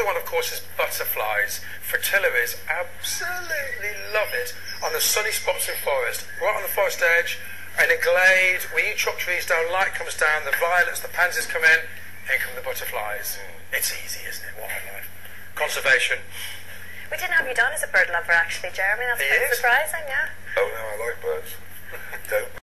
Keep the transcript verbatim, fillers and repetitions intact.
other one, of course, is butterflies. Fritillaries absolutely love it on the sunny spots in forest, right on the forest edge, in a glade, where you chop trees down, light comes down, the violets, the pansies come in, in come the butterflies. Mm. It's easy, isn't it? Wildlife. Conservation. We didn't have you done as a bird lover, actually, Jeremy. That's He quite is? surprising, yeah. Oh no, I like birds. Don't.